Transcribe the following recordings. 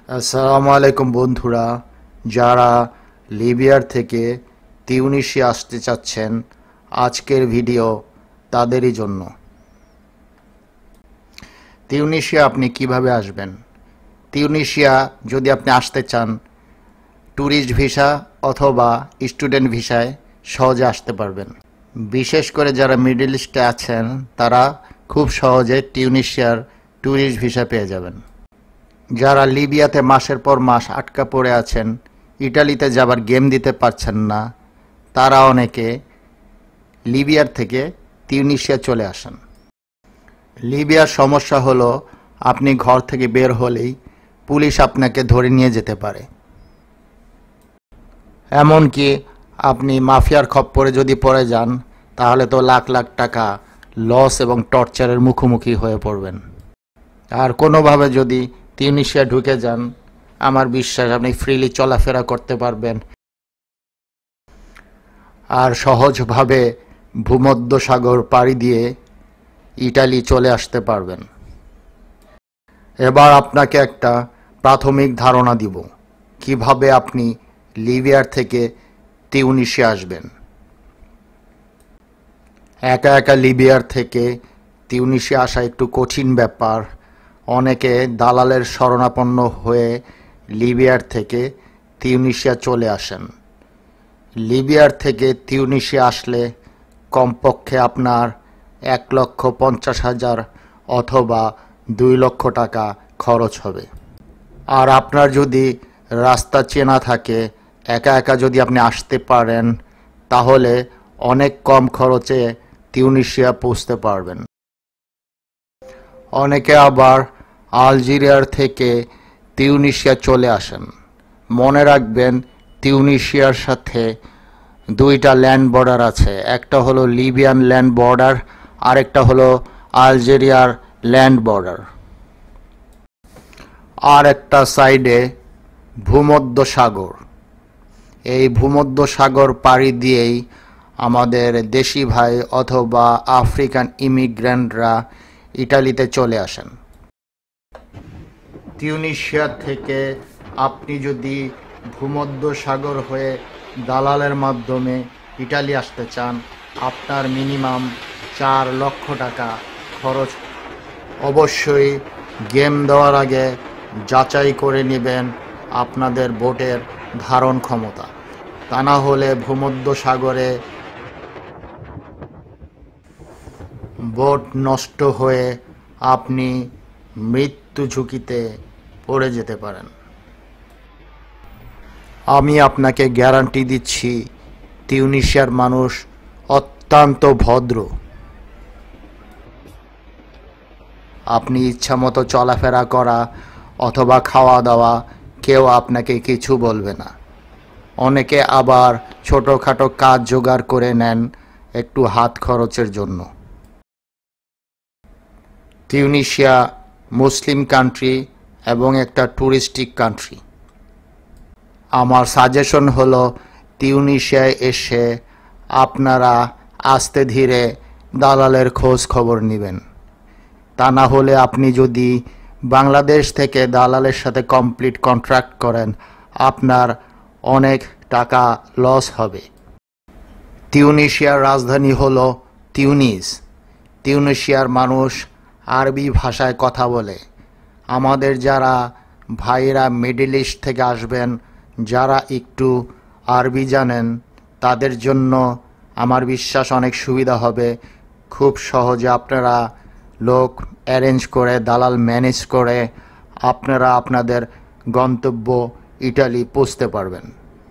আসসালামু আলাইকুম বন্ধুরা, যারা লিবিয়ার থেকে তিউনিসিয়া আসতে চাচ্ছেন, আজকের ভিডিও তাদেরই জন্য। তিউনিসিয়া আপনি কিভাবে আসবেন? তিউনিসিয়া যদি আপনি আসতে চান, ট্যুরিস্ট ভিসা অথবা স্টুডেন্ট ভিসায় সহজে আসতে পারবেন। বিশেষ করে যারা মিডল ইস্টে আছেন, তারা খুব সহজে তিউনিসিয়ার ট্যুরিস্ট ভিসা পেয়ে যাবেন। যারা লিবিয়াতে মাসের পর মাস আটকা পড়ে আছেন, ইটালিতে যাবার গেম দিতে পারছেন না, তারা অনেকে লিবিয়ার থেকে তিউনিসিয়া চলে আসেন। লিবিয়ার সমস্যা হলো, আপনি ঘর থেকে বের হলেই পুলিশ আপনাকে ধরে নিয়ে যেতে পারে। এমনকি আপনি মাফিয়ার খপ্পরে যদি পড়ে যান, তাহলে তো লাখ লাখ টাকা লস এবং টর্চারের মুখোমুখি হয়ে পড়বেন। আর কোনোভাবে যদি তিউনিসিয়া ঢুকে যান, আমার বিশ্বাস আপনি ফ্রিলি চলাফেরা করতে পারবেন আর সহজভাবে ভূমধ্যসাগর পাড়ি দিয়ে ইটালি চলে আসতে পারবেন। এবার আপনাকে একটা প্রাথমিক ধারণা দিব কিভাবে আপনি লিবিয়ার থেকে তিউনিসিয়া আসবেন। একা একা লিবিয়ার থেকে তিউনিসিয়া আসা একটু কঠিন ব্যাপার। অনেকে দালালের শরণাপন্ন হয়ে লিবিয়ার থেকে তিউনিসিয়া চলে আসেন। লিবিয়ার থেকে তিউনিসিয়া আসলে কমপক্ষে আপনার 1,50,000 অথবা 2 লক্ষ টাকা খরচ হবে। আর আপনার যদি রাস্তা চেনা থাকে, একা একা যদি আপনি আসতে পারেন, তাহলে অনেক কম খরচে তিউনিসিয়া পৌঁছতে পারবেন। অনেকে আবার আলজেরিয়ার থেকে তিউনিসিয়া চলে আসেন। মনে রাখবেন, তিউনিসিয়ার সাথে 2টা ল্যান্ড বর্ডার আছে। একটা হলো লিবিয়ান ল্যান্ড বর্ডার, আরেকটা হলো আলজেরিয়ার ল্যান্ড বর্ডার। আর একটা সাইডে ভূমধ্যসাগর। এই ভূমধ্যসাগর পাড়ি দিয়েই আমাদের দেশি ভাই অথবা আফ্রিকান ইমিগ্রেন্টরা ইটালিতে চলে আসেন। তিউনিসিয়া থেকে আপনি যদি ভূমধ্যসাগর হয়ে দালালের মাধ্যমে ইটালি আসতে চান, আপনার মিনিমাম 4 লক্ষ টাকা খরচ। অবশ্যই গেম দেওয়ার আগে যাচাই করে নেবেন আপনাদের বোটের ধারণ ক্ষমতা। তা না হলে ভূমধ্যসাগরে বোট নষ্ট হয়ে আপনি মৃত্যু ঝুঁকিতে পড়ে যেতে পারেন। আমি আপনাকে গ্যারান্টি দিচ্ছি, তিউনিসিয়ার মানুষ অত্যন্ত ভদ্র। আপনি ইচ্ছামতো চলাফেরা করা অথবা খাওয়া দাওয়া, কেউ আপনাকে কিছু বলবে না। অনেকে আবার ছোটোখাটো কাজ জোগাড় করে নেন একটু হাত খরচের জন্য। তিউনিসিয়া মুসলিম কান্ট্রি এবং একটা ট্যুরিস্টিক কান্ট্রি। আমার সাজেশন হলো, তিউনিসিয়ায় এসে আপনারা আস্তে ধীরে দালালের খোঁজ খবর নেবেন। তা না হলে আপনি যদি বাংলাদেশ থেকে দালালের সাথে কমপ্লিট কন্ট্রাক্ট করেন, আপনার অনেক টাকা লস হবে। তিউনিসিয়ার রাজধানী হলো তিউনিস। তিউনিসিয়ার মানুষ আরবি ভাষায় কথা বলে। আমাদের যারা ভাইরা মিডল ইস্ট থেকে আসবেন, যারা একটু আরবি জানেন, তাদের জন্য আমার বিশ্বাস অনেক সুবিধা হবে। খুব সহজে আপনারা লোক অ্যারেঞ্জ করে, দালাল ম্যানেজ করে আপনারা আপনাদের গন্তব্য ইটালি পৌঁছতে পারবেন।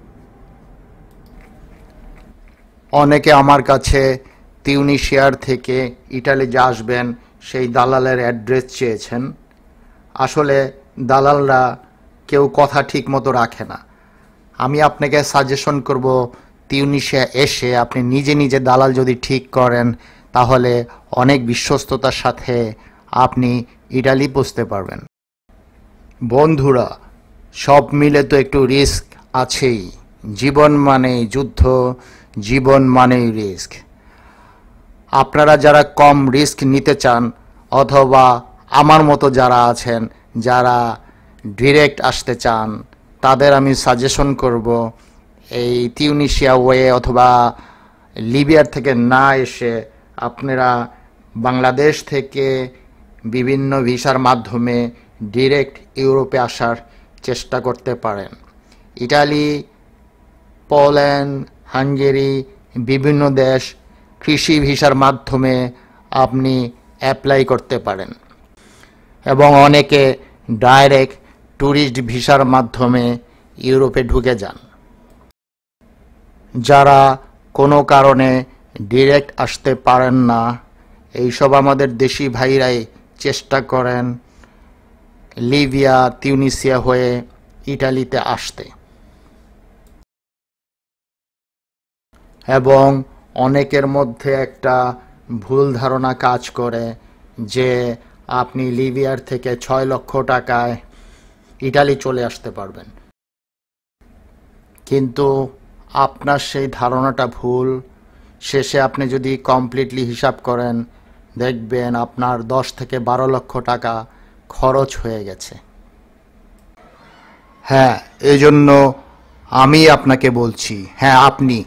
অনেকে আমার কাছে তিউনিসিয়ার থেকে ইটালি যে আসবেন সেই দালালের অ্যাড্রেস চেয়েছেন। আসলে দালালরা কেউ কথা ঠিক মতো রাখে না। আমি আপনাকে সাজেশন করব, তিউনিসিয়া এসে আপনি নিজে নিজে দালাল যদি ঠিক করেন, তাহলে অনেক বিশ্বস্ততার সাথে আপনি ইটালি পৌঁছতে পারবেন। বন্ধুরা, সব মিলে তো একটু রিস্ক আছেই। জীবন মানেই যুদ্ধ, জীবন মানেই রিস্ক। আপনারা যারা কম রিস্ক নিতে চান, অথবা আমার মতো যারা আছেন, যারা ডিরেক্ট আসতে চান তাদের আমি সাজেশন করব এই তিউনিসিয়া ওয়ে অথবা লিবিয়ার থেকে না এসে আপনারা বাংলাদেশ থেকে বিভিন্ন ভিসার মাধ্যমে ডিরেক্ট ইউরোপে আসার চেষ্টা করতে পারেন। ইটালি, পোল্যান্ড, হাঙ্গেরি বিভিন্ন দেশ কৃষি ভিসার মাধ্যমে আপনি অ্যাপ্লাই করতে পারেন এবং অনেকে ডাইরেক্ট ট্যুরিস্ট ভিসার মাধ্যমে ইউরোপে ঢুকে যান। যারা কোনো কারণে ডিরেক্ট আসতে পারেন না, এইসব আমাদের দেশি ভাইরাই চেষ্টা করেন লিবিয়া, তিউনিসিয়া হয়ে ইটালিতে আসতে। এবং অনেকের মধ্যে একটা ভুল ধারণা কাজ করে যে আপনি লিবিয়ার থেকে 6 লক্ষ টাকায় ইটালি চলে আসতে পারবেন, কিন্তু আপনার সেই ধারণাটা ভুল। শেষে আপনি যদি কমপ্লিটলি হিসাব করেন দেখবেন আপনার 10 থেকে 12 লক্ষ টাকা খরচ হয়ে গেছে। হ্যাঁ, এই জন্য আমি আপনাকে বলছি, হ্যাঁ আপনি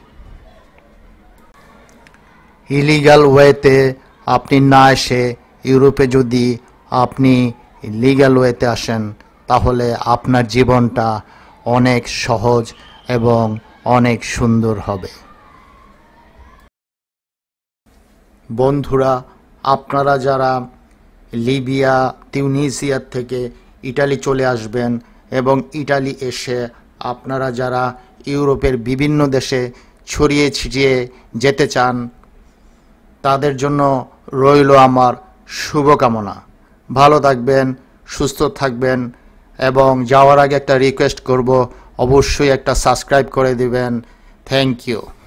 ইলিগাল ওয়েতে আপনি না এসে ইউরোপে যদি আপনি লিগ্যাল ওয়েতে আসেন তাহলে আপনার জীবনটা অনেক সহজ এবং অনেক সুন্দর হবে। বন্ধুরা, আপনারা যারা লিবিয়া, তিউনিসিয়া থেকে ইটালি চলে আসবেন এবং ইটালি এসে আপনারা যারা ইউরোপের বিভিন্ন দেশে ছড়িয়ে ছিটিয়ে যেতে চান তাদের জন্য রইল আমার শুভকামনা। ভালো থাকবেন, সুস্থ থাকবেন এবং যাওয়ার আগে একটা রিকোয়েস্ট করব, অবশ্যই একটা সাবস্ক্রাইব করে দিবেন। Thank you.